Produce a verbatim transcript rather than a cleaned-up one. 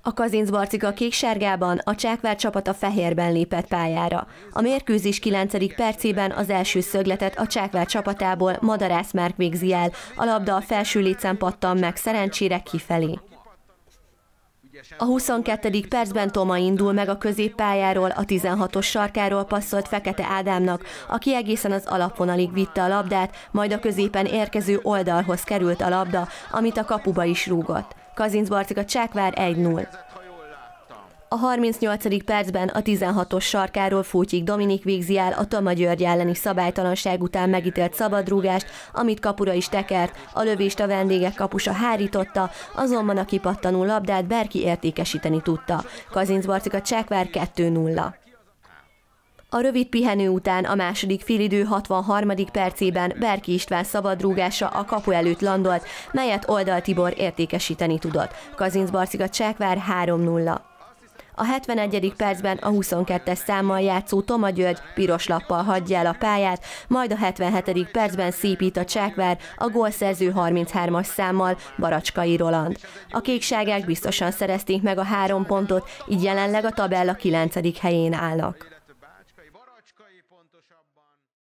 A Kazincbarcika kéksárgában, a Csákvár csapata fehérben lépett pályára. A mérkőzés kilencedik percében az első szögletet a Csákvár csapatából Madarász Márk végzi el, a labda a felső lécen pattan meg szerencsére kifelé. A huszonkettedik percben Toma indul meg a középpályáról, a tizenhatos sarkáról passzolt Fekete Ádámnak, aki egészen az alapvonalig vitte a labdát, majd a középen érkező oldalhoz került a labda, amit a kapuba is rúgott. Kazincbarcika Csákvár egy null. A harmincnyolcadik percben a tizenhatos sarkáról Fútyik Dominik végzi el a Toma György elleni szabálytalanság után megítélt szabadrúgást, amit kapura is tekert, a lövést a vendégek kapusa hárította, azonban a kipattanó labdát Berki értékesíteni tudta. Kazincbarcika Csákvár kettő nulla. A rövid pihenő után a második félidő hatvanharmadik percében Berki István szabadrúgása a kapu előtt landolt, melyet Oldal Tibor értékesíteni tudott. Kazincbarcika Csákvár három nulla. A hetvenegyedik percben a huszonkettes számmal játszó Toma György piros lappal hagyja el a pályát, majd a hetvenhetedik percben szépít a Csákvár a gólszerző harminchármas számmal Baracskai Roland. A kéksárgák biztosan szerezték meg a három pontot, így jelenleg a tabella kilencedik helyén állnak.